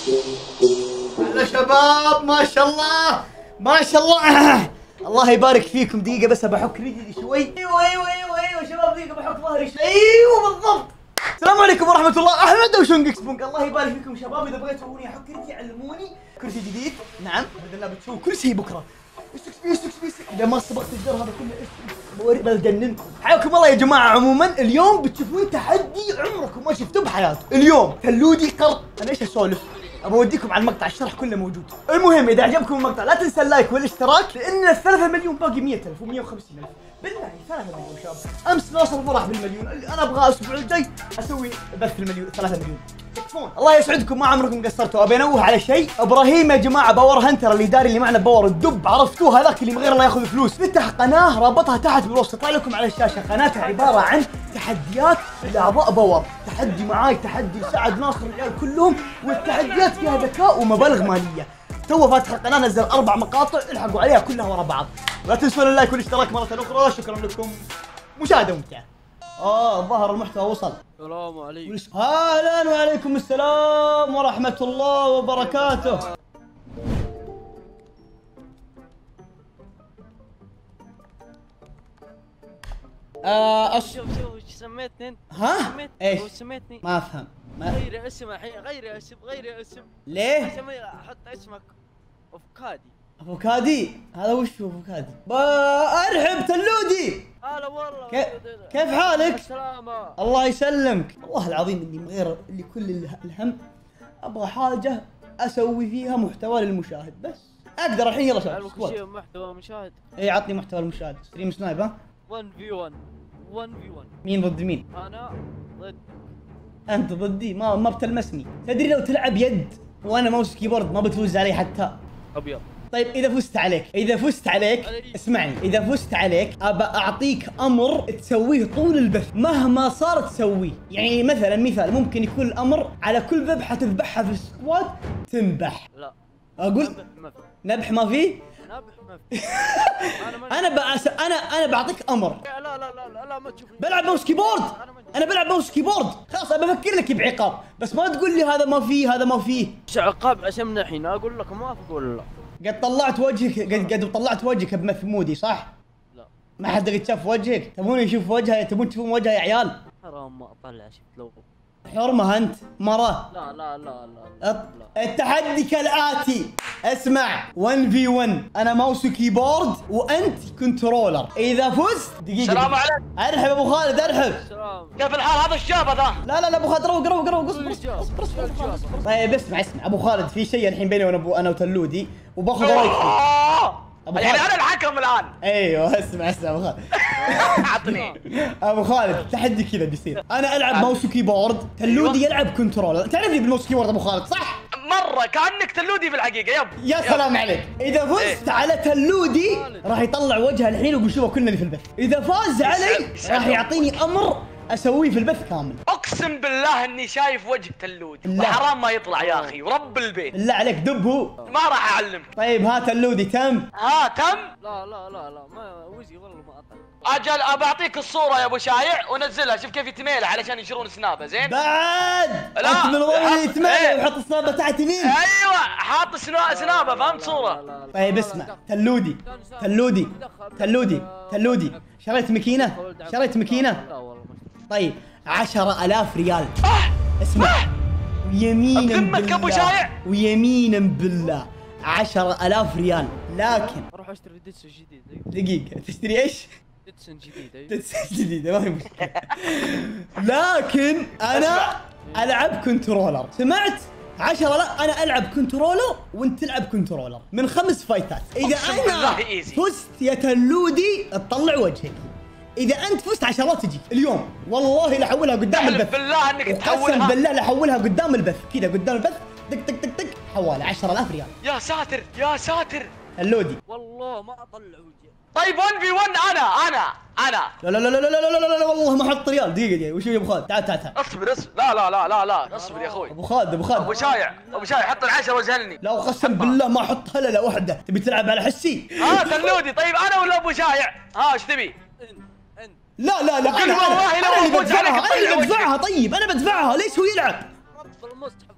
يا شباب ما شاء الله ما شاء الله. الله يبارك فيكم. دقيقة بس بحك رجلي شوي. ايوه شباب دقيقة بحك ظهري شوي. ايوه بالضبط. السلام عليكم ورحمة الله. احمد وشنقك سبونك. الله يبارك فيكم شباب. اذا بغيتوا تسووني احك رجلي علموني. كرسي جديد نعم باذن الله بتسوي كرسي بكرة. اذا ما سبقت الجر هذا كله بجننكم. حياكم الله يا جماعة. عموما اليوم بتشوفون تحدي عمركم ما شفتوه بحياتكم. اليوم تلودي قرط. انا ايش اسولف؟ ابى اوديكم على المقطع الشرح كله موجود. المهم اذا عجبكم المقطع لا تنسى اللايك والاشتراك لان ال 3 مليون باقي 100,000 و150,000. بالله 3 مليون شباب. امس ناصر فرح بالمليون. اللي انا ابغاه الاسبوع الجاي اسوي بث المليون 3 مليون. تكفون. الله يسعدكم ما عمركم قصرتوا. ابي انوه على شيء. ابراهيم يا جماعه باور هنتر اللي داري اللي معنا باور الدب عرفتوه هذاك اللي من غير لا ياخذ فلوس. فتح قناه رابطها تحت بالوصف تطلع لكم على الشاشه. قناتها عباره عن تحديات لاعضاء باور. تحدي معاي تحدي سعد ناصر العيال كلهم والتحديات فيها ذكاء ومبالغ ماليه. تو فاتح القناه نزل 4 مقاطع الحقوا عليها كلها ورا بعض. ولا تنسون اللايك والاشتراك مره اخرى. شكرا لكم. مشاهده ممتعه. ظهر المحتوى وصل. السلام عليكم. اهلا وعليكم السلام ورحمة الله وبركاته. شوف ايش سميتني انت؟ ها؟ ايش؟ سميتني؟ ما افهم. غير اسم الحين غير اسم. ليه؟ حط اسمك افوكادي. افوكادي؟ هذا وش افوكادي؟ ارحب تلودي. هلا والله. كيف حالك؟ السلامة. الله يسلمك. والله العظيم اني من غير اللي كل الهم ابغى حاجة اسوي فيها محتوى للمشاهد بس. اقدر الحين يلا شباب. كل شيء محتوى مشاهد. اي عطني محتوى المشاهد. ستريم سنايب ها؟ 1v1. مين ضد مين؟ انا ضد. انت ضدي ما بتلمسني. تدري لو تلعب يد وانا ماوس كيبورد ما بتفوز علي حتى. ابيض. طيب اذا فزت عليك اسمعني. اذا فزت عليك ابى اعطيك امر تسويه طول البث مهما صار تسويه. يعني مثلا مثال ممكن يكون الامر على كل ذبحه تذبحها في السكواد تنبح. لا اقول نبح ما فيه. انا بعطيك امر. لا ما تشوف. بلعب ماوس كيبورد. انا بلعب ماوس كيبورد. خلاص ابى افكر لك بعقاب بس ما تقول لي هذا ما فيه هذا ما فيه. ايش عقاب عشان من الحين اقول لك ما اقول لا. قد طلعت وجهك قد طلعت وجهك بمثمودي صح؟ لا ما حد قد شاف وجهك. تبون يشوف وجهها تبون تشوفون وجهها يا عيال؟ حرام ما اطلع شفت لو حرمة انت مرة. لا. التحدي كالآتي. اسمع 1v1 انا ماوس كيبورد وانت كنترولر. اذا فزت دقيقة. السلام عليكم. ارحب ابو خالد ارحب. السلام. كيف الحال هذا الشاب ذا؟ لا ابو خالد روق اصبر. طيب اسمع ابو خالد في شيء الحين بيني انا وتلودي وباخذ رايك فيه. يعني انا الحكم الان. ايوه اسمع ابو خالد. عطني ابو خالد تحدي كذا بيصير. انا العب ماوس كيبورد تلودي يلعب كنترولر. تعرفني بالماوس كيبورد ابو خالد صح؟ مره كانك تلودي في الحقيقه. يا سلام عليك. اذا فزت على تلودي راح يطلع وجهه الحين وبنشوفه كلنا في البث. اذا فاز علي راح يعطيني امر اسويه في البث كامل. اقسم بالله اني شايف وجه تلودي وحرام ما يطلع يا اخي ورب البيت. بالله عليك دب هو. ما راح اعلمك. طيب ها تلودي تم. تم. لا ما وزي والله ما اطلع. اجل بعطيك الصوره يا ابو شايع ونزلها. شوف كيف يتميل علشان ينشرون سنابه زين. بعد لا انت من ضمن يتميل ويحط السنابه تحت يمين. ايوه حاط سنابه فهمت صوره. طيب اسمع تلودي شريت ماكينه. لا والله طيب 10,000 ريال. اسمع ويمينا بالله 10,000 ريال لكن اروح اشتري ديتسون جديد. دقيقة تشتري ايش؟ ديتسون جديد. ديتسون جديدة ما هي مشكلة. لكن انا العب كنترولر. سمعت؟ 10 لا انا العب كنترولر وانت تلعب كنترولر من 5 فايتات. اذا انا فزت يا تلودي تطلع وجهك. اذا انت فزت عشرات تجيك اليوم والله لاحولها قدام البث. بالله انك تحولها. قسم بالله لاحولها قدام البث كذا قدام البث. دق حواله 10,000 ريال. يا ساتر اللودي والله ما اطلع وجهي. طيب 1v1 انا لا والله ما احط ريال. دقيقة وش يا ابو خالد؟ تعال اصبر لا اصبر يا اخوي. ابو خالد ابو شايع حط ال10 وزهلني. لا قسم بالله ما احط هلله واحدة. تبي تلعب على حسي؟ تلودي. طيب انا ولا ابو شايع؟ ايش تبي؟ لا انا اللي بدفعها. طيب انا بدفعها ليش هو يلعب؟ رب المصحف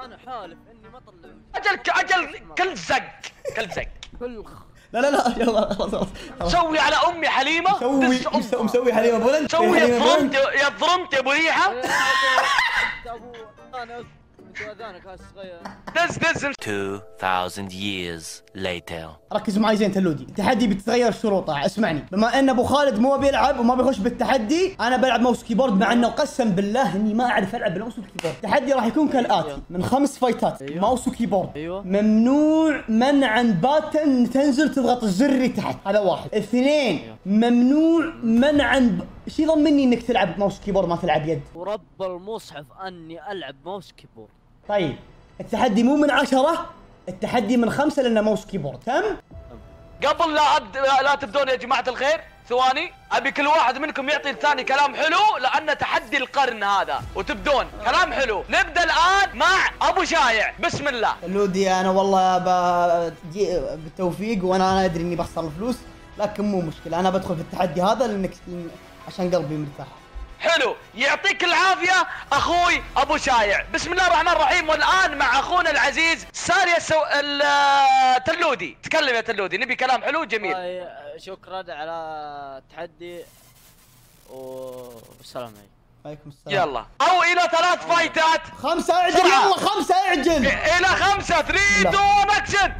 انا حالف اني ما اطلع اجل كل زق كل زق. كل لا يلا خلاص. سوي على امي حليمه. مسوي حليمه بولند. سوي يا ضرمت يا ابو ريحه. ابو انا اذانك هذا الصغير. دز 2000 years later. ركزوا معي زين تلودي، التحدي بتتغير شروطه، اسمعني، بما ان ابو خالد مو بيلعب وما بيخش بالتحدي، انا بلعب ماوس كيبورد مع انه قسم بالله اني ما اعرف العب بالماوس والكيبورد. التحدي راح يكون كالاتي، من 5 فايتات ماوس وكيبورد. ايوه ممنوع منعا باتا تنزل تضغط الزر اللي تحت، هذا واحد. 2 ممنوع منعا شي ضمني انك تلعب ماوس كيبورد ما تلعب يد. ورب المصحف اني العب ماوس كيبورد. طيب التحدي مو من 10، التحدي من 5 لانه ماوس كيبورد، تم؟ قبل لا تبدون يا جماعه الخير، ثواني ابي كل واحد منكم يعطي الثاني كلام حلو لانه تحدي القرن هذا، وتبدون كلام حلو. نبدا الان مع ابو شايع، بسم الله. لودي انا والله بالتوفيق، وانا ادري اني بخسر الفلوس لكن مو مشكله، انا بدخل في التحدي هذا لانك عشان قلبي مرتاح. حلو، يعطيك العافيه اخوي ابو شايع. بسم الله الرحمن الرحيم. والان مع اخونا العزيز ساريا تلودي. تكلم يا تلودي، نبي كلام حلو جميل. شكرا على التحدي والسلام عليكم. عليكم السلام. يلا او الى 3 فايتات. 5 اعجل يلا 5 اعجل. الى 5 3 2 اكشن.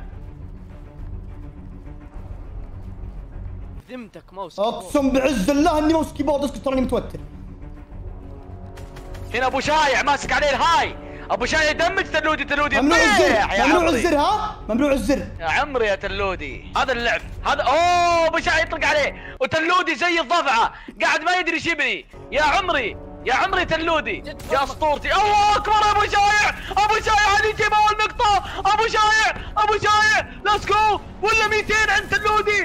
ذمتك ماوس اقسم بعز الله اني ماوس كيبورد، اسكت تراني متوتر. هنا ابو شايع ماسك عليه الهاي. ابو شايع دمج تلودي ممنوع الزر، يا ممنوع عمري. الزر، ها ممنوع الزر يا عمري يا تلودي، هذا اللعب هذا. اوه ابو شايع يطلق عليه، وتلودي زي الضفعه قاعد ما يدري ايش يبني. يا عمري تلودي يا اسطورتي. الله اكبر ابو شايع. ابو شايع هذه يجيب اول نقطه. ابو شايع ليتس جو. ولا 200 عند تلودي.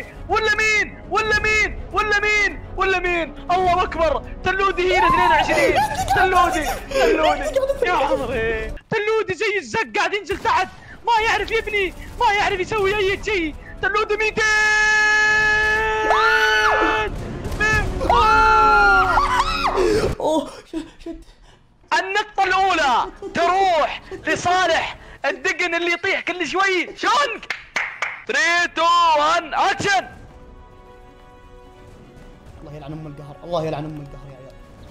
ولا مين الله اكبر. تلودي هنا 22. تلودي يا عمري. تلودي زي الزق قاعد ينزل تحت، ما يعرف يبني، ما يعرف يسوي اي شيء. تلودي 200. اوه شد. النقطة الأولى تروح لصالح الدقن اللي يطيح كل شوي. شونك 3 2 1 اكشن. الله يلعن ام القهر، الله يلعن ام القهر يا عيال.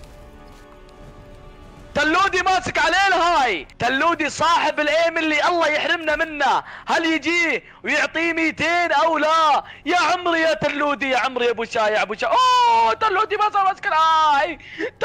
تلودي ماسك عليه الهاي. تلودي صاحب الايم اللي الله يحرمنا منه. هل يجيه ويعطيه 200 او لا؟ يا عمري يا تلودي، يا عمري يا ابو شايع. اوه تلودي ما صار ماسك الهاي.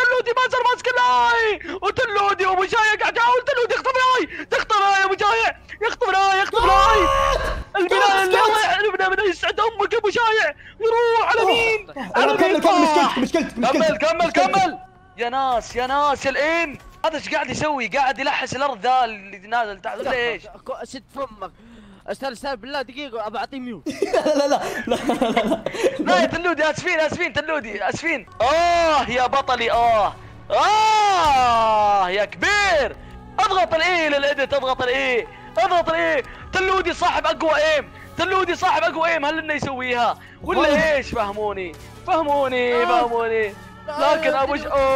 وتلودي وابو شايع قاعد يحاول. تلودي يخطف الهاي يا ابو شايع. يخطف الهاي. البناء اللي الله يحرمنا منه. يسعد امك يا ابو شايع. يروح على مين؟ كمل مشكلتك. كمل يا ناس الان. هذا ايش قاعد يسوي؟ قاعد يلحس الارض ذا اللي نازل تحت. ليش؟ سد فمك. استاذ بالله دقيقه ابى اعطيه ميوت. لا يا تلودي، اسفين تلودي اسفين. يا بطلي. يا كبير. اضغط الاي للادت. اضغط الاي. تلودي صاحب اقوى ايم. هل انه يسويها ولا ايش؟ فهموني. لكن ابو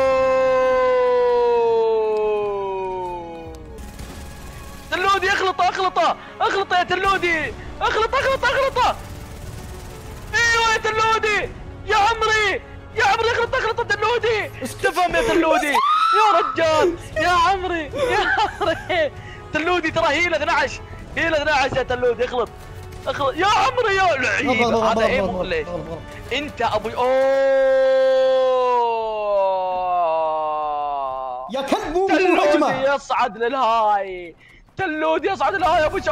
تلودي اخلطه يا تلودي. اخلطه. ايوه يا تلودي. يا عمري اخلطه تلودي. تفهم يا تلودي يا رجال. يا عمري تلودي ترى هيله 12 يا تلودي. اخلط يا عمري يا لعيب. هذا ايه مو ليش انت ابو يا كلب مو تلودي يصعد للهاي. يا ابو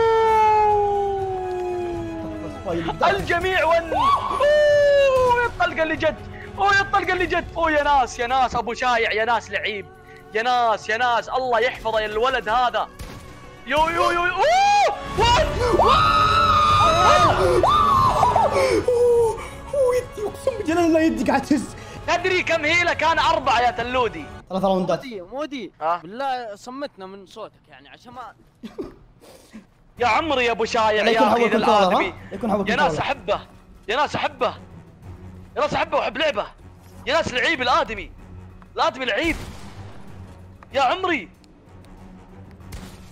الجميع الطلقه اللي جت. يا ناس ابو شايع. يا ناس لعيب. يا ناس الله يحفظه يا الولد هذا. يو يدي اقسم بجلال الله يدي قاعد تهز. تدري كم هيله؟ كان 4 يا تلودي. 3 راوندات. مودي بالله صمتنا من صوتك يعني عشان ما. يا عمري يا ابو شايع يا اخي الادمي. يا ناس احبه واحب لعبه. يا ناس لعيب الادمي لعيب. يا عمري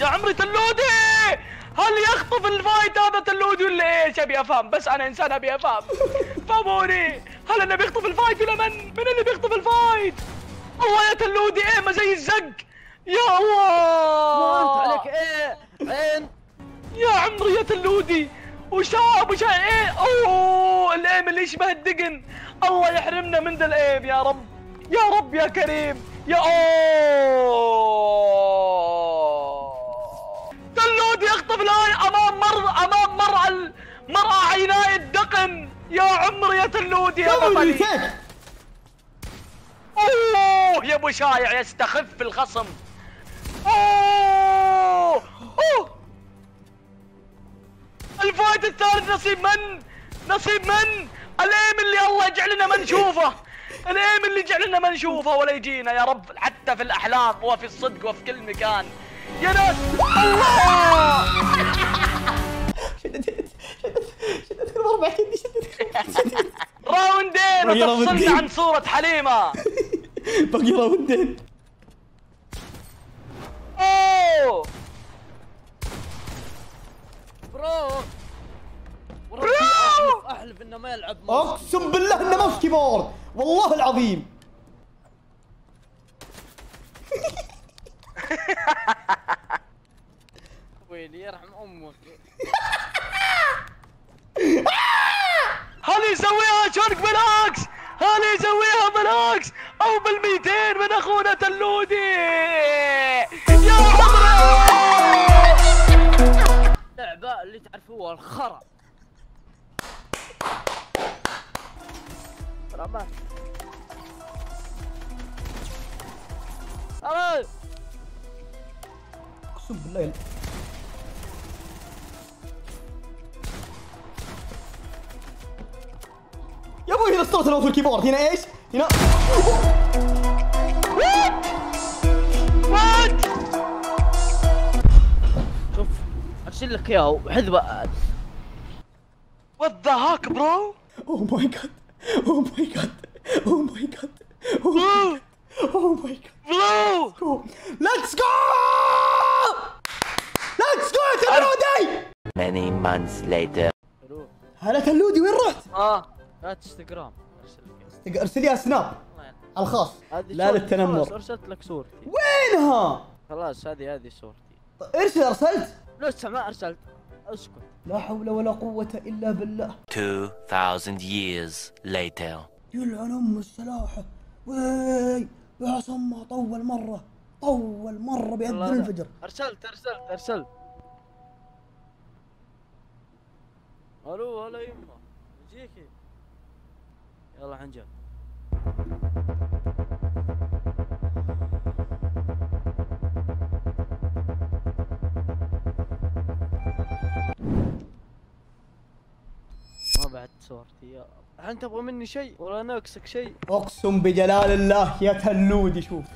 يا عمري تلودي، هل يخطف الفايت هذا تلودي ولا ايش؟ ابي افهم، بس انا انسان ابي افهم. فهموني، هل انه بيخطف الفايت ولا من اللي بيخطف الفايت؟ الله يا تلودي، ايمه زي الزق. يا الله انت عليك ايه عين يا عمري يا تلودي. وشاب ايه، اوه الايم اللي يشبه الدقن. الله يحرمنا من ذا الايم يا رب، يا رب يا كريم يا تلودي يخطف الآية امام مرأى عيناي الدقن. يا عمري يا تلودي يا بطلي. اوه يا ابو شايع يستخف الخصم. اوه الفايت الثالث نصيب من الايم اللي الله يجعلنا ما نشوفه، الايم اللي يجعلنا ما نشوفه ولا يجينا يا رب، حتى في الاحلام وفي الصدق وفي كل مكان يا ناس. الله شدت المربع كدي، شدت راوندين وتفصلنا عن صورة حليمة. باقي راوندين. اوه برو احلف انه ما يلعب اقسم بالله انه ماوس كيبورد، والله العظيم. ويلي يرحم امك. هل يسويها شرق بالعكس، هل يسويها بالعكس او بال200 من اخونا تلودي. يا عمري لعبة اللي تعرفوها الخرا. رمان اقسم بالله يا ابوي هنا اسطورة الماوس والكيبورد. هنا ايش؟ هنا وات. شوف ارسل لك اياه حذبه. وات ذا هاك برو. اوه ماي جاد، اوه ماي جاد، اوه ماي جاد، اوه ماي جاد. برو ليتس جو، ليتس جو يا تلودي. Many months later. هلا تلودي وين رحت؟ هات انستغرام ارسل لك. ارسل لي سناب على الخاص، لا للتنمر. ارسلت لك صورتي. وينها؟ خلاص هذه صورتي. ارسلت؟ لسه ما ارسلت، اسكت. لا حول ولا قوة الا بالله. 2000 years later. يلعن ام السلاحة. وي يا عصمة، طول مرة بيأذن الفجر. ارسلت. الو هلا يمه يجيكي. يلا حنجاب. ما بعد صورتي. انت تبغى مني شيء ولا ناقصك شيء؟ اقسم بجلال الله يا تلودي. شوف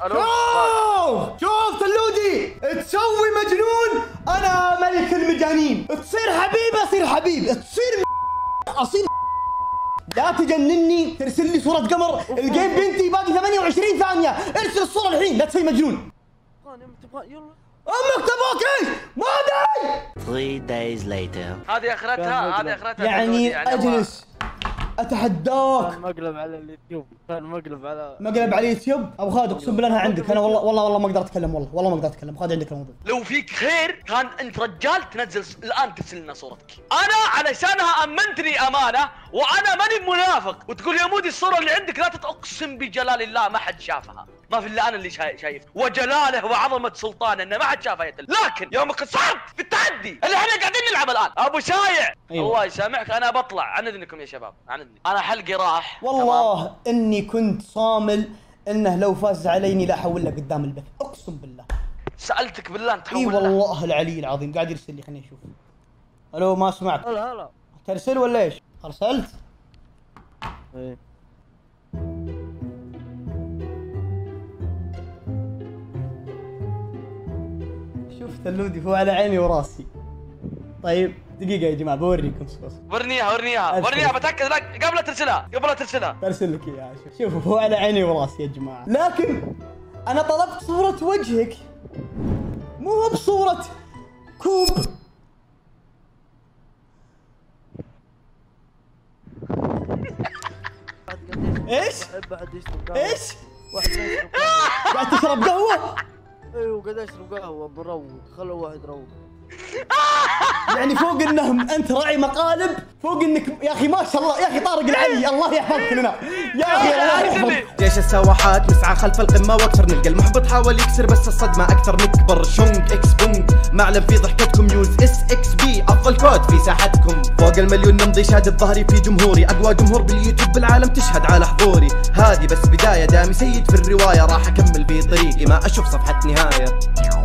شوف تلودي، تسوي مجنون، انا ملك المجانين. تصير حبيب اصير حبيب، تصير اصير. لا تجنني، ترسل لي صورة قمر. الجيم بنتي باقي 28 ثانية، ارسل الصورة الحين، لا تسوي مجنون. يلا امك تبغاك ايش؟ ما ادري. 3 days later. هذه اخرتها يعني اجلس اتحداك. كان مقلب على اليوتيوب، مقلب على اليوتيوب. ابو خالد اقسم بالله انها عندك. انا والله ما اقدر اتكلم، والله ما اقدر اتكلم. ابو خالد عندك الموضوع. لو فيك خير كان انت رجال تنزل الان ترسل لنا صورتك. انا علشانها امنتني امانه وانا ماني منافق، وتقول يا مودي الصوره اللي عندك لا اقسم بجلال الله ما حد شافها، ما في الا انا اللي شايف، وجلاله وعظمه سلطانه انه ما حد شافها. لكن يوم قصرت في التحدي اللي احنا قاعدين نلعب الان ابو شايع. أيوة. الله يسامحك انا بطلع عن اذنكم يا شباب، عن اذني. انا حلقي راح والله تمام. اني كنت صامل انه لو فاز عليني لا احول له قدام البث، اقسم بالله. سالتك بالله انت تحول له. اي والله العلي العظيم قاعد يرسل لي. خليني اشوف. الو ما اسمعك. هلا ترسل ولا ايش؟ ارسلت؟ ايه شوف تلودي هو على عيني وراسي. طيب دقيقة يا جماعة بوريكم صوص. ورنيها بتأكد لك قبل ترسلها. برسل لك اياها. شوف هو على عيني وراسي يا جماعة، لكن أنا طلبت صورة وجهك مو بصورة كوب. ايش؟ ايش؟ واحد يشرب قهوة. قاعد تشرب قهوة؟ ايوه قاعد اشرب قهوة مروق، خلوا واحد يروق. يعني فوق انهم انت راعي مقالب، فوق انك يا اخي ما شاء الله يا اخي طارق العلي الله يحفظك لنا يا اخي الله يحفظك. جيش السواحات نسعى خلف القمة واكثر، نلقى المحبط حاول يكسر بس الصدمة اكثر، نكبر شونج اكس بونج معلم في ضحكتكم، يوز اس اكس بي افضل كود في ساحتكم، فوق المليون نمضي شهادة ظهري في جمهوري، اقوى جمهور باليوتيوب بالعالم تشهد على حضوري، هذه بس بداية دامي سيد في الرواية، راح اكمل في طريقي ما اشوف صفحة نهاية.